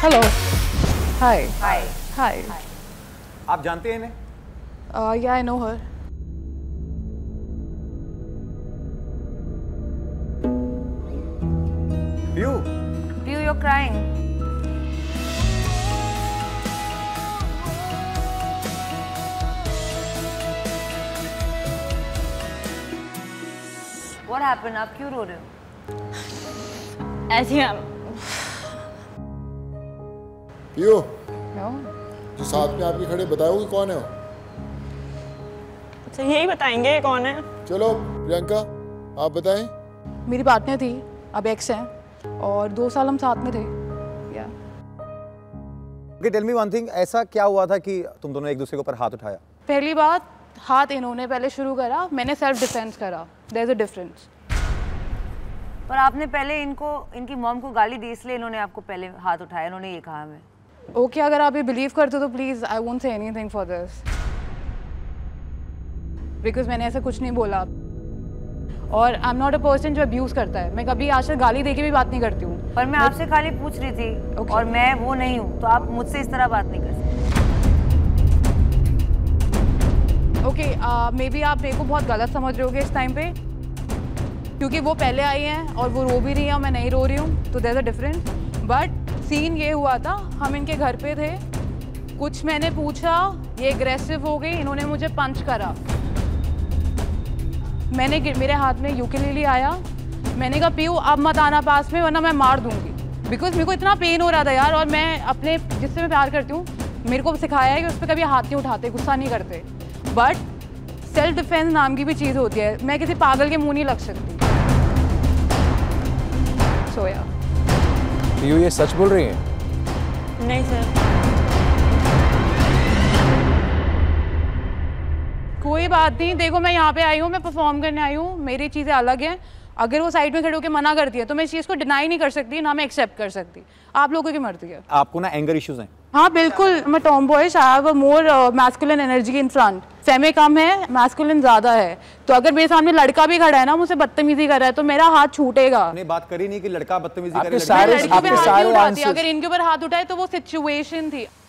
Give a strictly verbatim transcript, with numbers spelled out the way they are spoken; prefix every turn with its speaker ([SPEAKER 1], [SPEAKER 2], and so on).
[SPEAKER 1] Hello, हाय
[SPEAKER 2] हाय
[SPEAKER 1] हाय।
[SPEAKER 3] आप जानते हैं इन्हें?
[SPEAKER 1] Yeah I know her.
[SPEAKER 3] पीयू
[SPEAKER 2] पीयू, you're crying. What happened? आप क्यों रो रहे हो?
[SPEAKER 4] ऐसे ही
[SPEAKER 5] पीयू,
[SPEAKER 1] नो,
[SPEAKER 5] जो साथ में आपके खड़े बताओगे कौन है वो?
[SPEAKER 4] अच्छा यही बताएंगे कौन है?
[SPEAKER 5] चलो प्रियंका आप बताएं।
[SPEAKER 1] मेरी पार्टनर थी, अब एक्स हैं और दो साल हम साथ में थे। Yeah
[SPEAKER 3] okay, tell me one thing, ऐसा क्या हुआ था कि तुम दोनों एक दूसरे के ऊपर हाथ उठाया?
[SPEAKER 1] पहली बात, हाथ इन्होंने पहले शुरू करा, मैंने सेल्फ डिफेंस करा। There is a difference.
[SPEAKER 2] पर आपने पहले इनको, इनकी मॉम को गाली दी इसलिए इन्होंने आपको पहले हाथ उठाया, इन्होंने ये कहा हमें।
[SPEAKER 1] ओके okay, अगर आप ये बिलीव करते हो तो please I won't say anything for this, because मैंने ऐसा कुछ नहीं बोला और I am not a person जो अब्यूज करता है। मैं कभी आज तक गाली दे के भी बात नहीं करती हूँ।
[SPEAKER 2] पर मैं आपसे खाली पूछ रही थी okay. और मैं वो नहीं हूँ, तो आप मुझसे इस तरह बात नहीं कर सकते।
[SPEAKER 1] ओके, मे बी आप मेरे को बहुत गलत समझ रहे होगे इस टाइम पे, क्योंकि वो पहले आई हैं और वो रो भी रही है और मैं नहीं रो रही हूँ, तो there is a difference. But scene ये हुआ था, हम इनके घर पे थे, कुछ मैंने पूछा, ये एग्रेसिव हो गई, इन्होंने मुझे पंच करा। मैंने मेरे हाथ में यूकेलेली आया, मैंने कहा पीयू अब मत आना पास में वरना मैं मार दूंगी, बिकॉज मेरे को इतना पेन हो रहा था यार। और मैं अपने जिससे मैं प्यार करती हूँ, मेरे को सिखाया है कि उस पर कभी हाथ नहीं उठाते, गुस्सा नहीं करते। बट सेल्फ डिफेंस नाम की भी चीज़ होती है, मैं किसी पागल के मुंह नहीं लग सकती। सोया
[SPEAKER 6] पीयू ये सच बोल रही हैं?
[SPEAKER 4] नहीं सर।
[SPEAKER 1] कोई बात नहीं, देखो मैं यहाँ पे आई हूँ, मैं परफॉर्म करने आई हूँ, मेरी चीज़ें अलग हैं। अगर वो साइड में खड़े होकर मना करती है तो मैं इस चीज़ को डिनाई नहीं कर सकती, ना मैं एक्सेप्ट कर सकती। आप लोगों की मर्जी है।
[SPEAKER 3] आपको ना एंगर इश्यूज हैं?
[SPEAKER 1] हाँ बिल्कुल, मैं tom boys, I have a more masculine energy in front. Femme कम है, मैस्कुलिन ज्यादा है। तो अगर मेरे सामने लड़का भी खड़ा है ना, मुझसे बदतमीजी कर रहा है, तो मेरा हाथ छूटेगा।
[SPEAKER 3] आपने बात करी नहीं कि लड़का बदतमीजी करे?
[SPEAKER 6] आपके सारे
[SPEAKER 1] लड़की पे हाथ
[SPEAKER 6] सारे
[SPEAKER 1] नहीं उठाती,
[SPEAKER 6] आंसर्स
[SPEAKER 1] अगर इनके ऊपर हाथ उठाए तो वो सिचुएशन थी।